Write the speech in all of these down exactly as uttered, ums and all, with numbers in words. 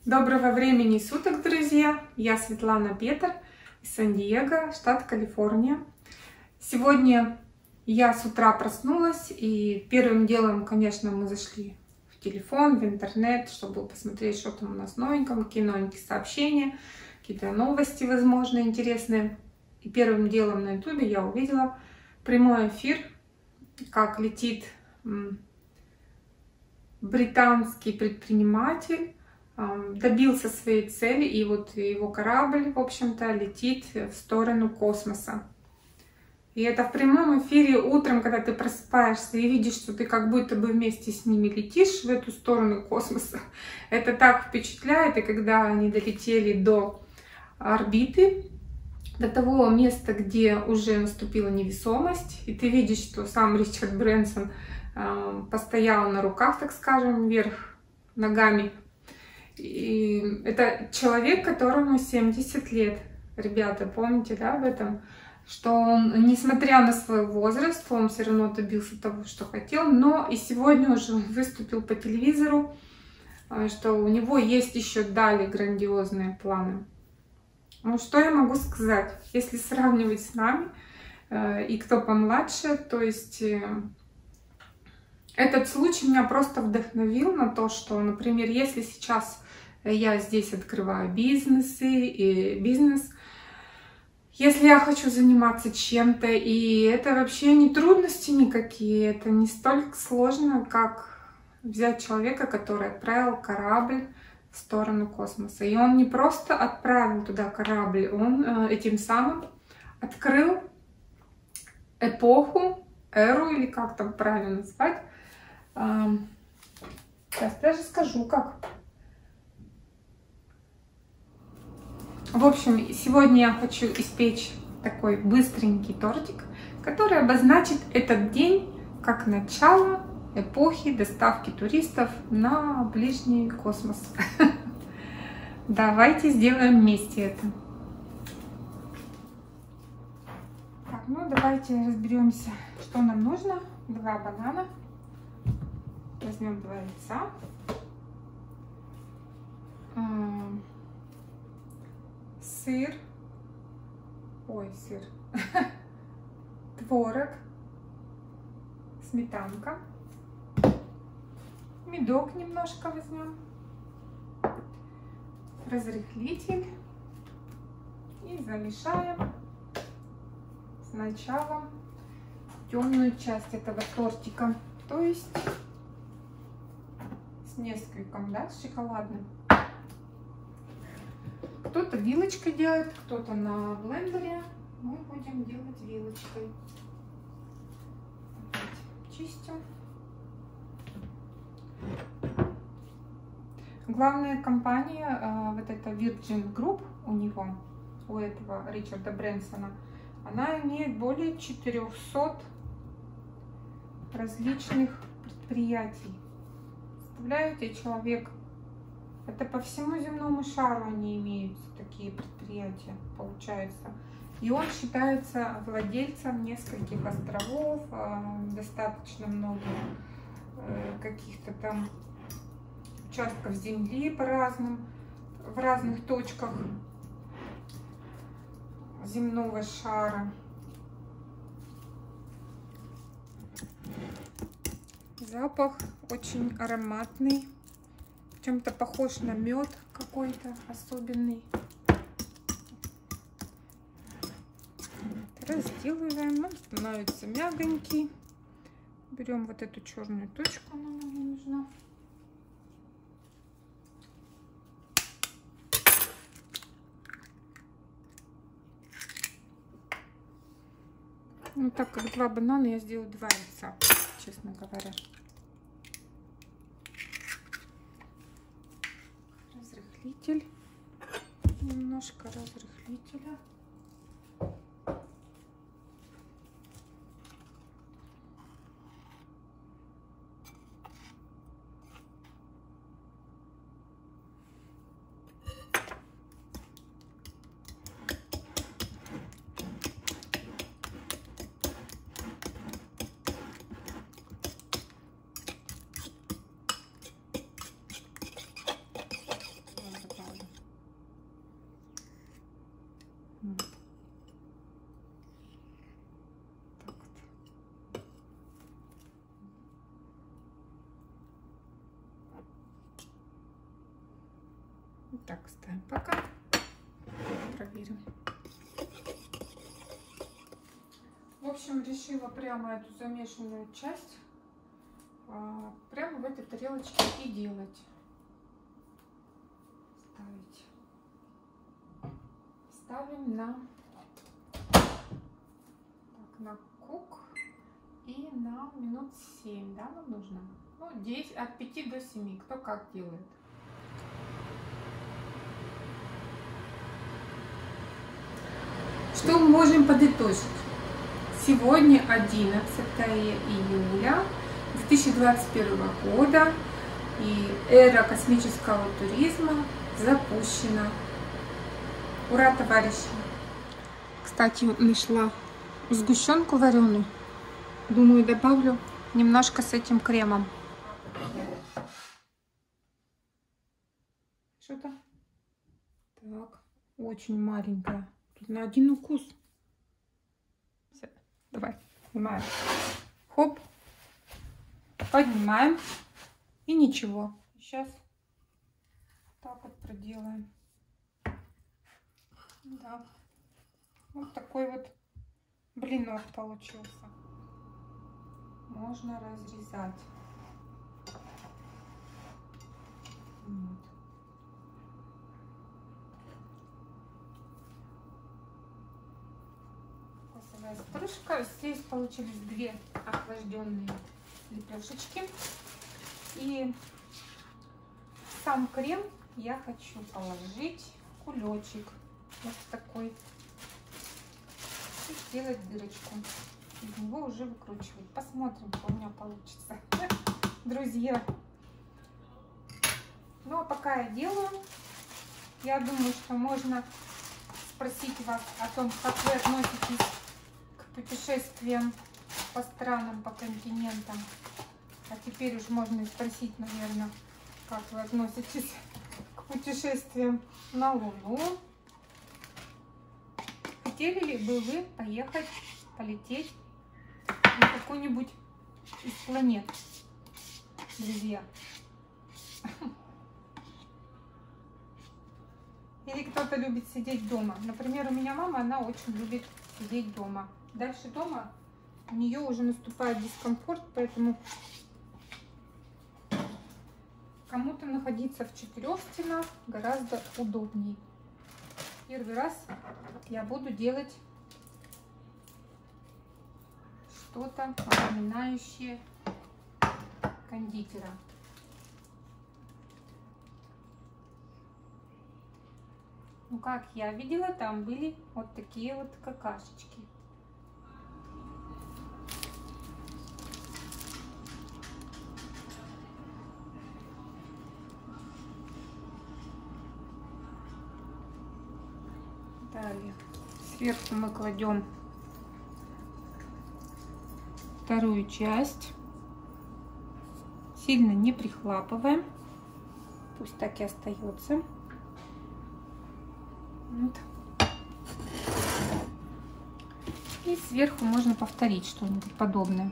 Доброго времени суток, друзья! Я Светлана Петр из Сан-Диего, штат Калифорния. Сегодня я с утра проснулась, и первым делом, конечно, мы зашли в телефон, в интернет, чтобы посмотреть, что там у нас новенького, какие новенькие сообщения, какие-то новости, возможно, интересные. И первым делом на ютубе я увидела прямой эфир, как летит британский предприниматель, добился своей цели, и вот его корабль, в общем-то, летит в сторону космоса. И это в прямом эфире утром, когда ты просыпаешься и видишь, что ты как будто бы вместе с ними летишь в эту сторону космоса. Это так впечатляет. И когда они долетели до орбиты, до того места, где уже наступила невесомость, и ты видишь, что сам Ричард Брэнсон э, постоял на руках, так скажем, вверх ногами. И это человек, которому семьдесят лет. Ребята, помните, да, об этом? Что он, несмотря на свой возраст, он все равно добился того, что хотел. Но и сегодня уже он выступил по телевизору, что у него есть еще далее грандиозные планы. Ну, что я могу сказать? Если сравнивать с нами, э, и кто помладше, то есть э, этот случай меня просто вдохновил на то, что, например, если сейчас я здесь открываю бизнесы и бизнес, если я хочу заниматься чем-то, и это вообще не трудности никакие, это не столько сложно, как взять человека, который отправил корабль в сторону космоса. И он не просто отправил туда корабль, он э, этим самым открыл эпоху, эру, или как там правильно назвать. Э, сейчас даже скажу, как. В общем, сегодня я хочу испечь такой быстренький тортик, который обозначит этот день как начало эпохи доставки туристов на ближний космос. Давайте сделаем вместе это. Так, ну давайте разберемся, что нам нужно. Два банана. Возьмем два яйца. Сыр. Ой, сыр. Творог. Сметанка. Медок немножко возьмем, разрыхлитель, и замешаем сначала темную часть этого тортика, то есть с нескольким, да, с шоколадным. Кто-то вилочкой делает, кто-то на блендере. Мы будем делать вилочкой. Чистим. Главная компания, э, вот эта Virgin Group у него, у этого Ричарда Брэнсона, она имеет более четырёхсот различных предприятий. Представляете, человек, это по всему земному шару они имеют такие предприятия, получается. И он считается владельцем нескольких островов, э, достаточно много э, каких-то там участков земли по разным, в разных точках земного шара. Запах очень ароматный, чем-то похож на мед какой-то особенный. Разделываем, он становится мягонький. Берем вот эту черную точку, она нам не нужна. Ну, так как два банана, я сделаю два яйца, честно говоря. Разрыхлитель. Немножко разрыхлителя. Вот так ставим пока. Проверим. В общем, решила прямо эту замешанную часть а, прямо в этой тарелочке и делать. Ставить. Ставим на, так, на кук и на минут семь, да, нам нужно? Ну, десять, от пяти до семи, кто как делает. Что мы можем подытожить? Сегодня одиннадцатое июля две тысячи двадцать первого года, и эра космического туризма запущена. Ура, товарищи! Кстати, нашла сгущенку вареную. Думаю, добавлю немножко с этим кремом. Что-то так, очень маленькая. Тут на один укус. Все, давай, снимаем. Хоп, поднимаем. И ничего. Сейчас так вот проделаем. Да. Вот такой вот блинок получился. Можно разрезать. Вот. Косовая стружка. Здесь получились две охлажденные лепешечки. И сам крем я хочу положить в кулечек. Вот такой. И сделать дырочку. Из него уже выкручивать. Посмотрим, что у меня получится. Друзья. Ну а пока я делаю, я думаю, что можно спросить вас о том, как вы относитесь к путешествиям по странам, по континентам. А теперь уж можно и спросить, наверное, как вы относитесь к путешествиям на Луну. Хотели ли бы вы поехать, полететь на какую-нибудь из планет, друзья? Или кто-то любит сидеть дома? Например, у меня мама, она очень любит сидеть дома. Дальше дома у нее уже наступает дискомфорт, поэтому кому-то находиться в четырех стенах гораздо удобнее. Первый раз я буду делать что-то напоминающее кондитера. Ну, как я видела, там были вот такие вот какашечки. Далее сверху мы кладем вторую часть, сильно не прихлапываем, пусть так и остается. Вот. И сверху можно повторить что-нибудь подобное.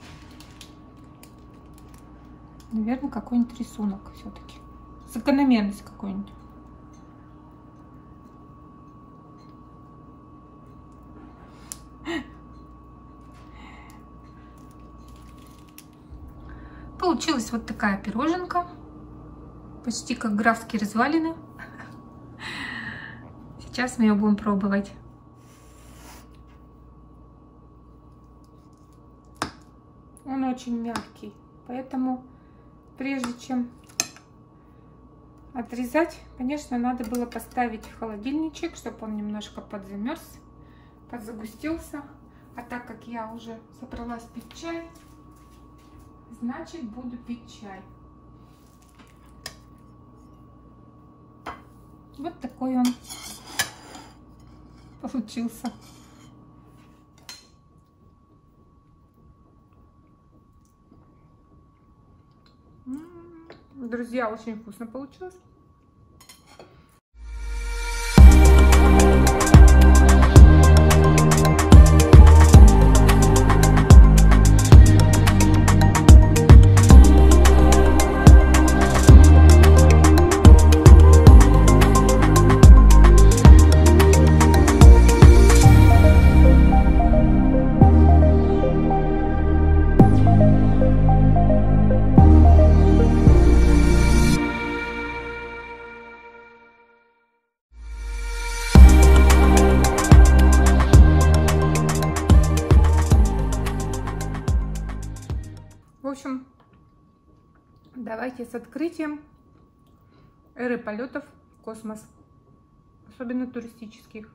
Наверное, какой-нибудь рисунок все-таки, закономерность какой-нибудь. Получилась вот такая пироженка, почти как графские развалины. Сейчас мы ее будем пробовать. Он очень мягкий, поэтому прежде чем отрезать, конечно, надо было поставить в холодильничек, чтобы он немножко подзамерз, подзагустился. А так как я уже собралась пить чай, значит, буду пить чай. Вот такой он получился. Друзья, очень вкусно получилось. Давайте с открытием эры полетов в космос, особенно туристических.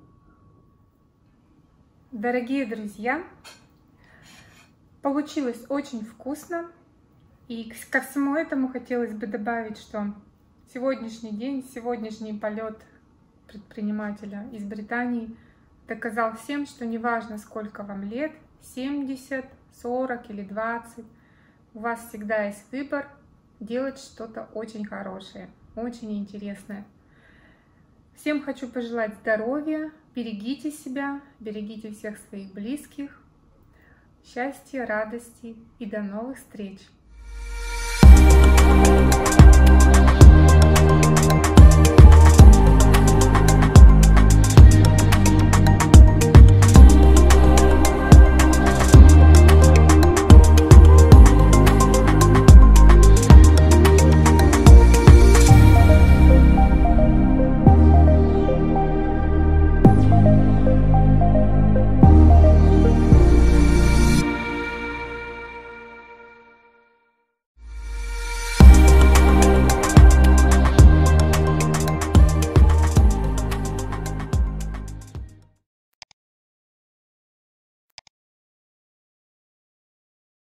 Дорогие друзья, получилось очень вкусно. И ко всему этому хотелось бы добавить, что сегодняшний день, сегодняшний полет предпринимателя из Британии доказал всем, что неважно, сколько вам лет, семьдесят, сорок или двадцать, у вас всегда есть выбор делать что-то очень хорошее, очень интересное. Всем хочу пожелать здоровья, берегите себя, берегите всех своих близких, счастья, радости и до новых встреч!